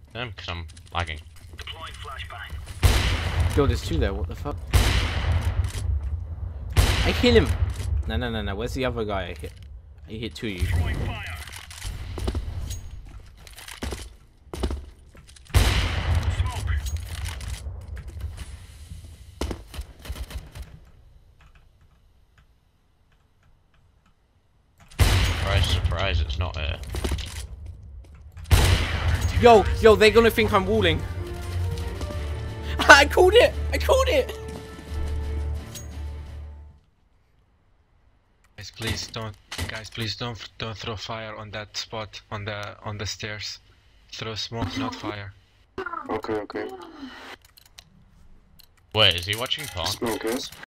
Because I'm lagging. Deploying flashbang. Yo, there's two there. What the fuck? I hit him. No. Where's the other guy I hit? I hit two of you. Throwing fire. Smoke. Surprise, it's not here. Yo, they're gonna think I'm walling. I called it! Guys, please don't throw fire on that spot on the stairs. Throw smoke, not fire. Okay. Wait, is he watching porn? Smoke, yes?